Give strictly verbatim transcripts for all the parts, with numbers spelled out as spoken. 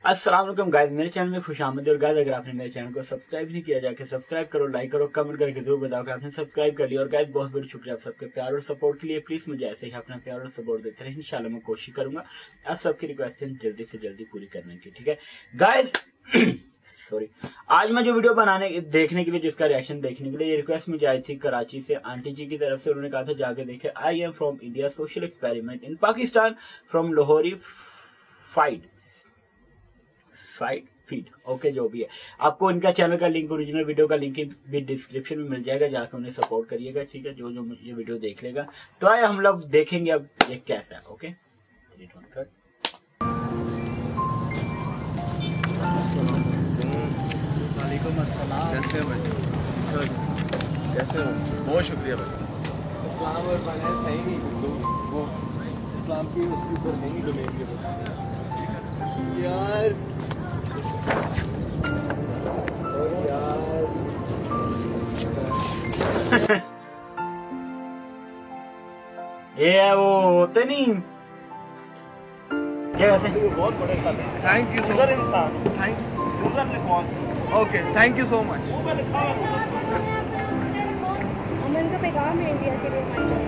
अस्सलाम वालेकुम गाइस, मेरे चैनल में खुशामद। और गाइस, अगर आपने मेरे चैनल को सब्सक्राइब नहीं किया जाके सब्सक्राइब करो, लाइक करो, कमेंट करके जरूर बताओ कि आपने सब्सक्राइब कर लिया। और गाइस, बहुत बहुत शुक्रिया आप सबके प्यार और सपोर्ट के लिए। प्लीज मुझे ऐसे ही अपना प्यार और सपोर्ट देते रहे। इंशाल्लाह मैं कोशिश करूंगा आप सबकी रिक्वेस्ट जल्दी से जल्दी पूरी करने की। ठीक है गाइस, सॉरी, आज मैं जो वीडियो बनाने देखने के लिए जिसका रिएक्शन देखने के लिए ये रिक्वेस्ट मुझे आई थी कराची से आंटी जी की तरफ से। उन्होंने कहा था जाके देखे, I am from India, social experiment in Pakistan, from Lahorified फाइड फीड ओके, जो भी है। आपको इनका चैनल का लिंक, ओरिजिनल वीडियो का लिंक भी डिस्क्रिप्शन में मिल जाएगा, जाकर उन्हें सपोर्ट करिएगा। ठीक है, जो जो ये वीडियो देख लेगा। तो आए हम लोग देखेंगे अब ये कैसा है। ओके, वालेकुम अस्सलाम। कैसे हो भाई? कैसे हो? बहुत शुक्रिया भाई। इस्लाम और फाइनेंस है ही नहीं, तो वो इस्लाम की उसके ऊपर नहीं डोमेन के यार। और यार ये है वो होते नहीं क्या कहते हैं, बहुत बड़े खाते हैं। Thank you so much. Thank okay, thank you so much. अमन का पैगाम है इंडिया के लिए।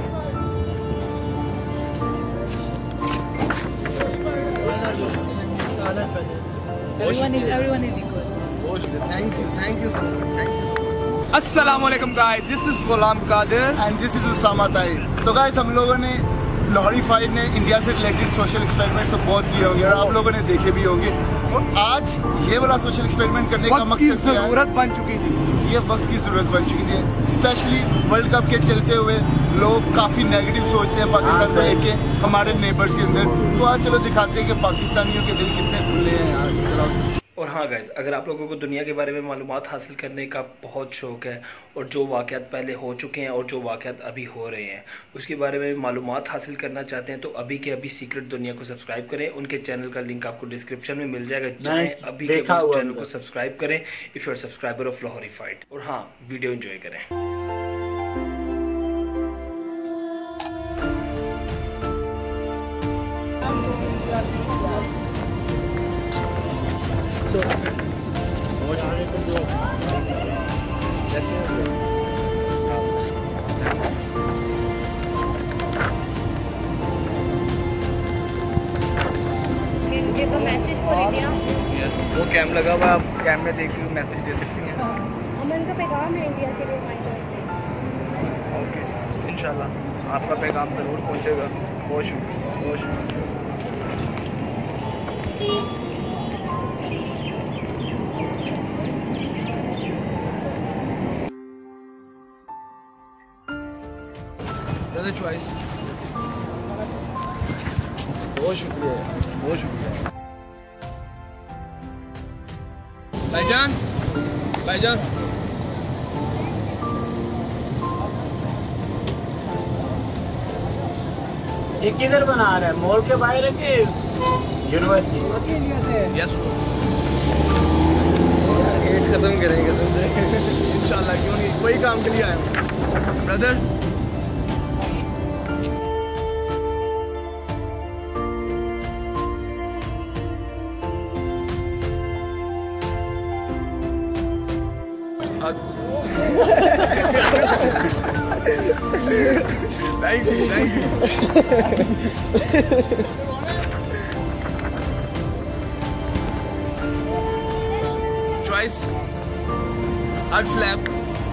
Thank you thank you so much thank you so much. अस्सलामुअलैकुम guys, this is Ghulam Qadir and this is Usama Tahir. तो गाइस, हम लोगों ने LahoriFied ने इंडिया से रिलेटेड सोशल एक्सपेरिमेंट्स तो बहुत किए होंगे और आप लोगों ने देखे भी होंगे। और आज ये वाला सोशल एक्सपेरिमेंट करने का मकसद क्या है? जरूरत बन चुकी थी, ये वक्त की जरूरत बन चुकी थी। स्पेशली वर्ल्ड कप के चलते हुए लोग काफी नेगेटिव सोचते हैं पाकिस्तान को लेके हमारे नेबर्स के अंदर। तो आज चलो दिखाते हैं कि पाकिस्तानियों के दिल कितने खुले हैं यार। चलो। और हाँ गाइज, अगर आप लोगों को दुनिया के बारे में मालूमात हासिल करने का बहुत शौक़ है और जो वाक़यात पहले हो चुके हैं और जो वाक़यात अभी हो रहे हैं उसके बारे में मालूमात हासिल करना चाहते हैं, तो अभी के अभी सीक्रेट दुनिया को सब्सक्राइब करें। उनके चैनल का लिंक आपको डिस्क्रिप्शन में मिल जाएगा। चाहे अभी के चैनल को सब्सक्राइब करें if you are subscriber of LahoriFied। और हाँ, वीडियो एंजॉय करें। कैसे हो? वो कैम लगा हुआ, आप कैम में देख के मैसेज दे सकती हैं। अमन का पैगाम है इंडिया के लिए। ओके, इंशाल्लाह आपका पैगाम ज़रूर पहुंचेगा। बहुत शुक्रिया, बहुत शुक्रिया। चॉइस, बहुत शुक्रिया, बहुत शुक्रिया भाईजान। भाईजान ये किधर बना रहा है? मॉल के बाहर है कि यूनिवर्सिटी? यस, हेट खत्म करेंगे सबसे इंशाल्लाह। क्यों नहीं, वही काम के लिए आया हूँ brother. Thank you, thank you. Choice, hug slap.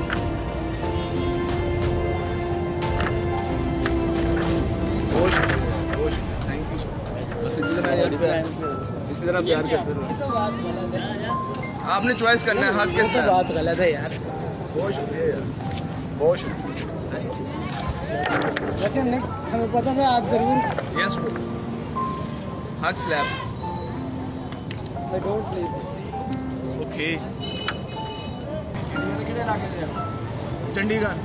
बहुत शुक्रिया, बहुत शुक्रिया, थैंक यू। बस इसी तरह यार, इसी तरह प्यार करते रहो। आपने चॉइस करना है, हग के साथ। बात गलत है यार। बहुत शुक्रिया यार, बहुत शुक्रिया। वैसे हमने हमें पता था आप जरूर। Yes bro, hug slap. Okay, Chandigarh.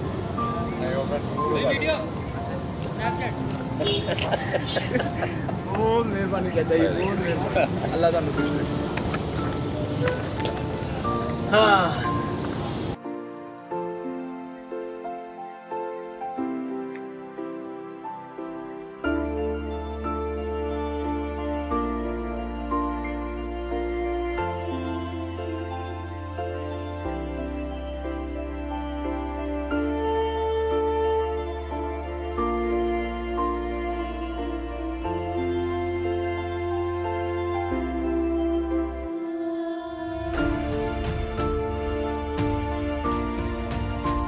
बहुत मेहरबानी कहता है, बहुत मेहरबानी। अल्लाह ताला खुश रखे। हाँ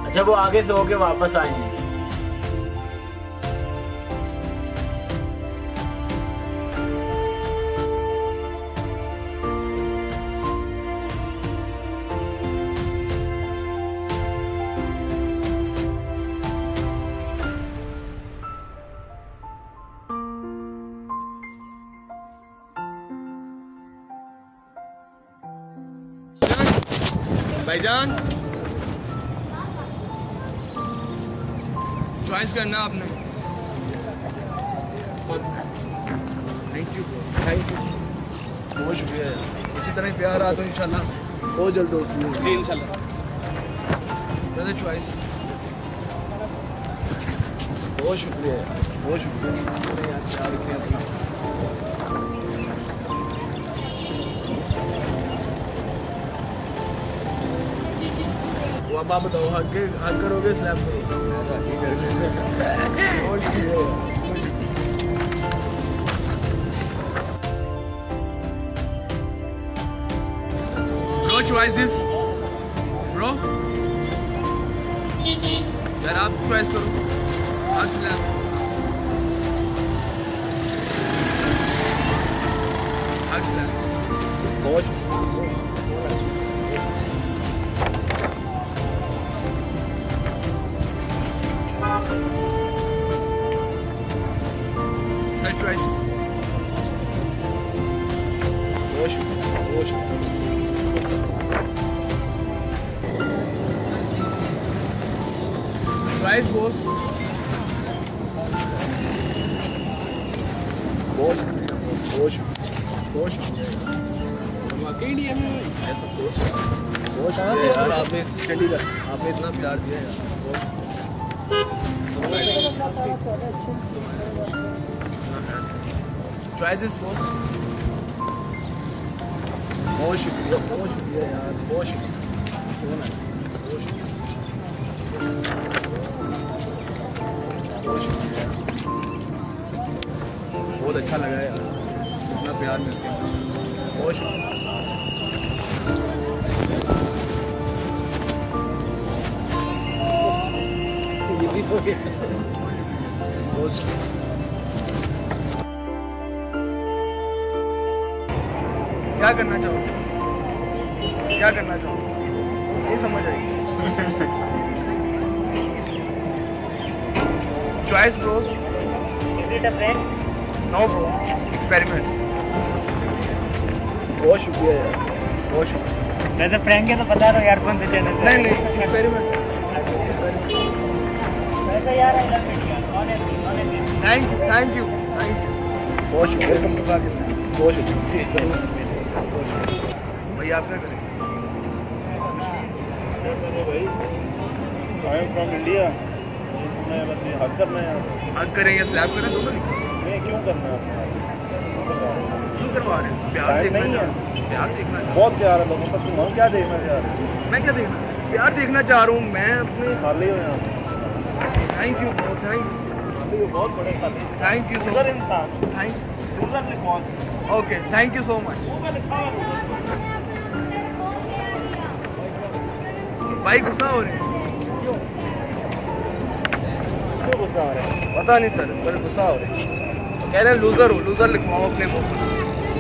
अच्छा वो आगे से होके वापस आए हैं। भाईजान चॉइस करना आपने। थैंक यू थैंक यू बहुत शुक्रिया यार, इसी तरह प्यार रहा तो इंशाल्लाह बहुत जल्द दोस्त मिलेंगे जी इंशाल्लाह। चॉइस बहुत शुक्रिया यार, बहुत शुक्रिया इसी तरह यार प्यार रखें। अब आप बताओ हक हक करोगे slap bro choice this bro यार आप चॉइस करो हक स्लैप हक स्लैप बहुत choice. Boş, boş. Choice boss. Boş, boş, boş. वाकई नहीं है ऐसा बोस। बोस कहाँ से यार आपने चंडीगढ़ आपने इतना प्यार दिया यार। चॉइसेस बॉस बहुत शुक्रिया बहुत शुक्रिया यार बहुत शुक्रिया सोना बहुत शुक्रिया बहुत अच्छा लगा यार इतना प्यार मिलते हैं बहुत शुक्रिया। ये भी हो गया बहुत शुक्रिया। क्या करना चाहोगे क्या करना चाहोगे नहीं समझ आएगी। Choice bros is it a prank no bro experiment. बहुत शुक्रिया यार बहुत शुक्रिया। वैसे प्रैंक है तो बता दो यार कौन से चैनल नहीं नहीं एक्सपेरिमेंट। वैसे यार आई लव इट यार honestly honestly thank you thank you thank you बहुत शुक्रिया। वेलकम टू पाकिस्तान बहुत शुक्रिया भाई आप क्या करेंगे भाई आई एम फ्रॉम इंडिया मैं बस ये हक करना है हक करें या स्लैप करें दोनों नहीं क्यों करना है क्यों करवा रहे हैं प्यार देखना चाह रहा हूँ प्यार देखना बहुत प्यार है लोगों का तुम क्या देखना चाह रहे हो मैं क्या देखना प्यार देखना चाह रहा हूँ मैं अपने खाली हो यहाँ थैंक यू थैंक खाली हो बहुत बड़े खाली थैंक यू सो उधर इंसान थैंक उधर लिखवा okay thank you so much भाई गुस्सा हो रहे हैं क्यों क्यों गुस्सा हो रहा है पता नहीं सर बड़े गुस्सा हो रहे हैं कह रहे हैं लूजर हो लूजर लिखवाओ अपने मुंह पर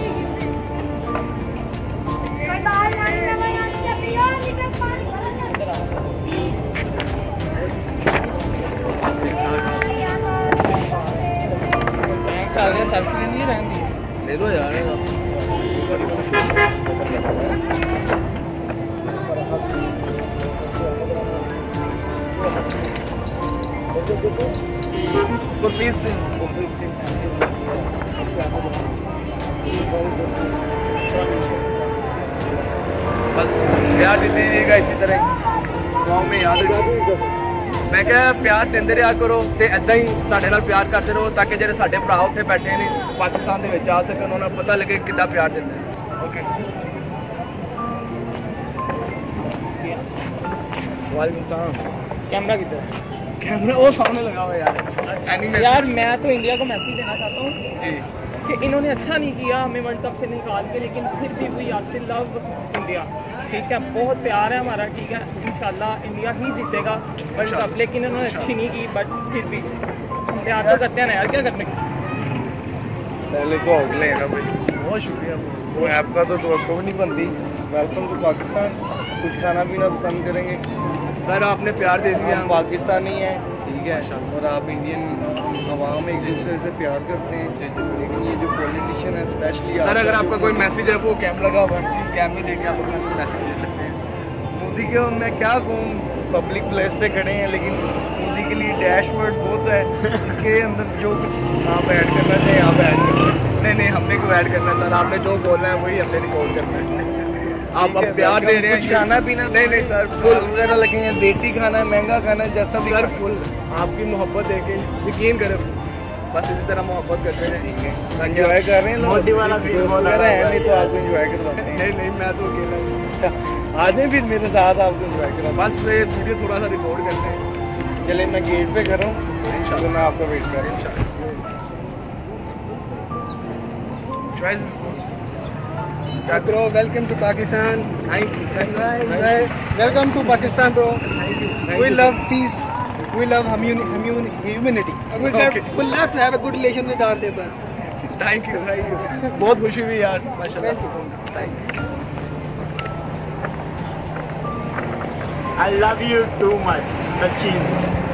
ले लो यार गुरप्रीत सिंह गुरप्रीत सिंह बस प्यार देते रहिएगा इसी तरह गाँव में याद मैं क्या प्यार देंदे रहा करो तो इदा ही साढ़े नाल प्यार करते रहो ताकि जो साढ़े भरा उत्थे बैठे ने पाकिस्तान दे विच आ सकन उन्हें पता लगे कितना प्यार देते हैं। ओके कैमरा किधर कैमरा वो सामने लगा हुआ यार एनिमेशन। यार मैं तो इंडिया को मैसेज देना चाहता हूँ जी कि इन्होंने अच्छा नहीं किया हमें वर्ल्ड कप से निकाल के, लेकिन फिर भी we are still love India. ठीक है, बहुत प्यार है हमारा, ठीक है, इंशाल्लाह इंडिया ही जीतेगा वर्ल्ड कप, लेकिन उन्होंने अच्छी नहीं की, बट फिर भी हम प्यार तो करते हैं ना यार, क्या कर सकते हैं। पहले तो हो लेगा भाई, बहुत शुक्रिया, वो आपका तो तो आपको भी नहीं बनती। वेलकम टू पाकिस्तान, कुछ खाना पीना पसंद करेंगे सर, आपने प्यार दे दिया। हम पाकिस्तानी हैं, ठीक है, और आप इंडियन आवाम एक दूसरे से प्यार करते हैं, लेकिन ये जो पॉलिटिशियन है स्पेशली सर, अगर आपका कोई मैसेज है वो कैम लगा हुआ है, इस कैम में देके आप अपना मैसेज दे सकते हैं। मोदी के मैं क्या कहूँ, पब्लिक प्लेस पे खड़े हैं, लेकिन मोदी के लिए डैशबोर्ड बहुत है, इसके अंदर जो कुछ आप ऐड करना चाहिए आप ऐड कर सकते हैं। नहीं नहीं, हमने क्यों ऐड करना है सर, आपने जो बोलना है वही हमने रिकॉर्ड करना है। आप अब प्यार दे रहे हैं, कुछ खाना पीना नहीं नहीं सर, फुल वगैरह लगे हैं, देसी खाना है, महंगा खाना है, जैसा भी सर फुल आपकी मोहब्बत देके यकीन करें, बस इसी तरह मोहब्बत करते हैं, ठीक है, एंजॉय कर रहे हैं लोग, मोदी वाला दोस्त वगैरह है नहीं तो आपको एंजॉय करवाते हैं। नहीं नहीं, मैं तो अकेला हूँ। अच्छा, आ जाए फिर मेरे साथ, आपको एंजॉय करवा। बस ये वीडियो थोड़ा सा रिकॉर्ड करते हैं। चले मैं गेट पे कर रहा हूँ, इंशाल्लाह मैं आपका वेट कर रहा हूँ। Welcome to Pakistan, welcome to Pakistan bro, we love peace, we love humanity, we love to have a good relation with our neighbors. Thank you thank you, बहुत खुशी हुई यार, माशाल्लाह, thank you. I love you too much, Sachin.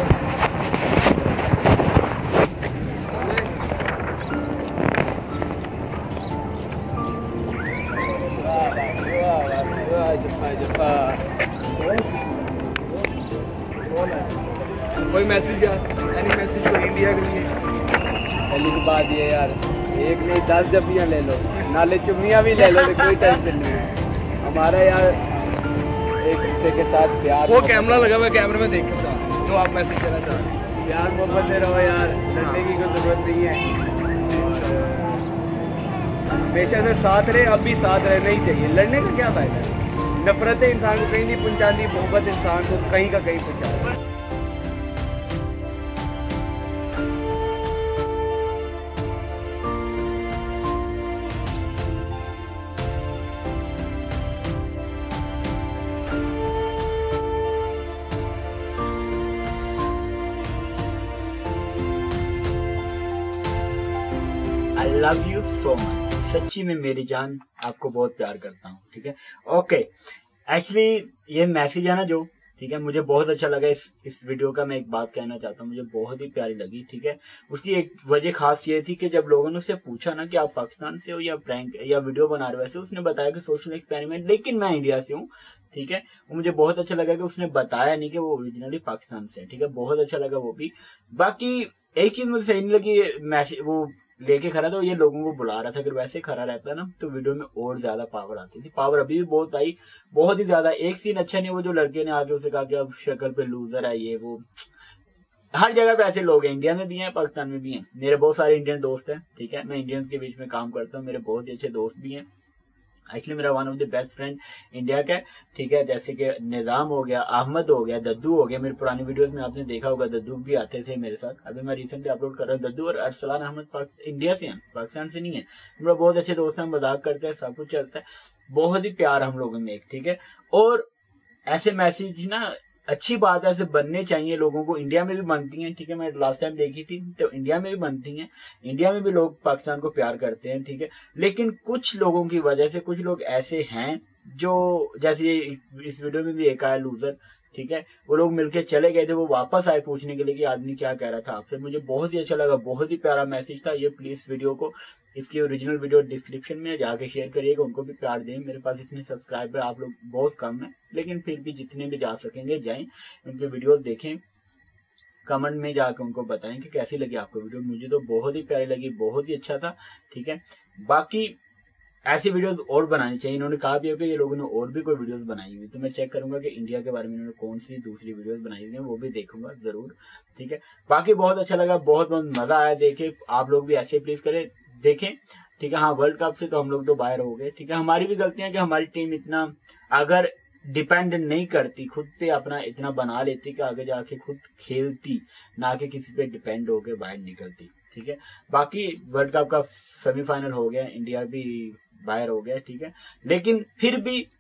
कोई message यार, any message for India के लिए? पहली की बात ये यार, एक नहीं दस जबियाँ ले लो, नाले चुम्मियाँ भी ले लो, कोई टेंशन नहीं है हमारा यार, एक दूसरे के साथ प्यार। वो कैमरा लगा हुआ, कैमरे में देख के जो आप मैसेज देना चाह रहे हैं। प्यार मोहब्बत से रहो यार, लड़ने की कोई जरूरत नहीं है, हमेशा से साथ रहे, अब भी साथ रहना ही चाहिए, लड़ने का क्या फायदा है। नफरतें इंसान को कहीं नहीं पहुँचाती, मोहब्बत इंसान को कहीं का कहीं पहुँचाती। I love you so much, सच्ची में मेरी जान, आपको बहुत प्यार करता हूँ, ठीक है। ओके, एक्चुअली ये मैसेज है ना जो, ठीक है, मुझे बहुत अच्छा लगा। इस इस वीडियो का मैं एक बात कहना चाहता हूँ, मुझे बहुत ही प्यारी लगी, ठीक है। उसकी एक वजह खास ये थी कि जब लोगों ने उससे पूछा ना कि आप पाकिस्तान से हो या प्रैंक या वीडियो बना रहे हो, वैसे उसने बताया कि सोशल एक्सपेरिमेंट, लेकिन मैं इंडिया से हूँ, ठीक है। वो मुझे बहुत अच्छा लगा कि उसने बताया नहीं कि वो ओरिजिनली पाकिस्तान से है, ठीक है, बहुत अच्छा लगा वो भी। बाकी एक चीज मुझे सही नहीं लगी, मैसेज वो लेके खड़ा था, ये लोगों को बुला रहा था, अगर वैसे खड़ा रहता ना तो वीडियो में और ज्यादा पावर आती थी। पावर अभी भी बहुत आई, बहुत ही ज्यादा। एक सीन अच्छा नहीं, वो जो लड़के ने आके उसे कहा कि अब शक्ल पे लूजर है, ये वो, हर जगह पे ऐसे लोग हैं, इंडिया में भी हैं, पाकिस्तान में भी हैं। मेरे बहुत सारे इंडियन दोस्त हैं, ठीक है, मैं इंडियंस के बीच में काम करता हूँ, मेरे बहुत ही अच्छे दोस्त भी हैं। एक्चुअली मेरा one of the best friend India का, ठीक है, जैसे कि निजाम हो गया, अहमद हो गया, दद्दू हो गया। मेरी पुरानी वीडियोस में आपने देखा होगा, दद्दू भी आते थे मेरे साथ। अभी मैं रिसेंटली अपलोड कर रहा हूँ। दद्दू और अरसलान अहमद इंडिया से हैं, पाकिस्तान से नहीं है। मेरा बहुत अच्छे दोस्त हैं, मजाक करते हैं, सब कुछ चलता है, बहुत ही प्यार हम लोगों में एक, ठीक है। और ऐसे मैसेज ना अच्छी बात है, ऐसे बनने चाहिए लोगों को। इंडिया में भी बनती हैं, ठीक है, मैं लास्ट टाइम देखी थी तो इंडिया में भी बनती हैं, इंडिया में भी लोग पाकिस्तान को प्यार करते हैं, ठीक है। लेकिन कुछ लोगों की वजह से कुछ लोग ऐसे हैं जो, जैसे इस वीडियो में भी एक आया लूजर, ठीक है, वो लोग मिलके चले गए थे, वो वापस आए पूछने के लिए कि आदमी क्या कह रहा था आपसे। मुझे बहुत ही अच्छा लगा, बहुत ही प्यारा मैसेज था ये। प्लीज वीडियो को, इसकी ओरिजिनल वीडियो डिस्क्रिप्शन में जाके शेयर करिएगा, उनको भी प्यार दें। मेरे पास इतने सब्सक्राइबर आप लोग बहुत कम है, लेकिन फिर भी जितने भी जा सकेंगे जाएं, उनके वीडियोस देखें, कमेंट में जाकर उनको बताएं कि कैसी लगी आपको वीडियो। मुझे तो बहुत ही प्यारी लगी, बहुत ही अच्छा था, ठीक है। बाकी ऐसी वीडियोस और बनानी चाहिए। इन्होंने कहा भी है कि ये लोगों ने और भी कोई वीडियोस बनाई हुई, तो मैं चेक करूंगा कि इंडिया के बारे में इन्होंने कौन सी दूसरी वीडियोस बनाई हुई है, वो भी देखूंगा जरूर, ठीक है। बाकी बहुत अच्छा लगा, बहुत बहुत मजा आया देखे। आप लोग भी ऐसे प्लीज करें, देखें, ठीक है। हाँ, वर्ल्ड कप से तो हम लोग तो बाहर हो गए, ठीक है। हमारी भी गलतियां कि हमारी टीम इतना अगर डिपेंड नहीं करती, खुद पे अपना इतना बना लेती कि आगे जाके खुद खेलती, ना कि किसी पे डिपेंड होके बाहर निकलती, ठीक है। बाकी वर्ल्ड कप का सेमीफाइनल हो गया, इंडिया भी बाहर हो गया, ठीक है। लेकिन फिर भी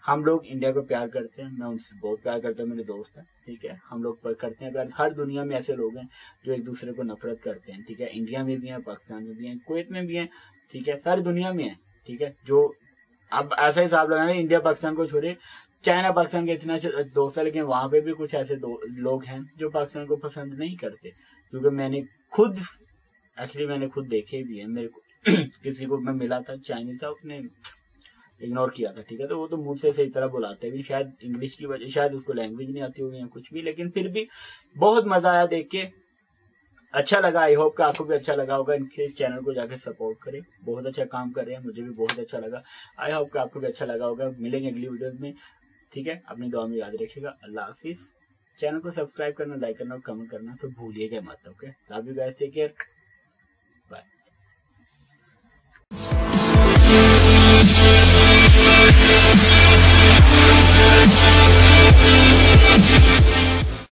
हम लोग इंडिया को प्यार करते हैं, मैं उनसे बहुत प्यार करता हूँ, मेरे दोस्त हैं, ठीक है। हम लोग करते हैं प्यार। हर दुनिया में ऐसे लोग हैं जो एक दूसरे को नफरत करते हैं, ठीक है। इंडिया में भी है, पाकिस्तान में भी है, कुवैत में भी है, ठीक है। सारी दुनिया में है, ठीक है। जो अब ऐसा हिसाब लगाना, इंडिया पाकिस्तान को छोड़े, चाइना पाकिस्तान के इतना दोस्त है, लेकिन वहां पे भी कुछ ऐसे लोग हैं जो पाकिस्तान को पसंद नहीं करते। क्योंकि मैंने खुद एक्चुअली मैंने खुद देखे भी है। मेरे को किसी को मैं मिला था, चाइनीज था, उसने इग्नोर किया था, ठीक है। तो वो तो मुझसे सही तरह बुलाते भी, शायद इंग्लिश की वजह, शायद उसको लैंग्वेज नहीं आती होगी या कुछ भी, लेकिन फिर भी बहुत मजा आया देख के, अच्छा लगा। आई होप कि आपको भी अच्छा लगा होगा। इनके इस चैनल को जाके सपोर्ट करें, बहुत अच्छा काम कर रहे हैं, मुझे भी बहुत अच्छा लगा। आई होप कि आपको भी अच्छा लगा होगा। मिलेंगे अगली वीडियो में, ठीक है। अपनी दुआ में याद रखिएगा। अल्लाह हाफिज। चैनल को सब्सक्राइब करना, लाइक करना और कमेंट करना तो भूलिएगा मत, okay. Love you guys, take care, bye.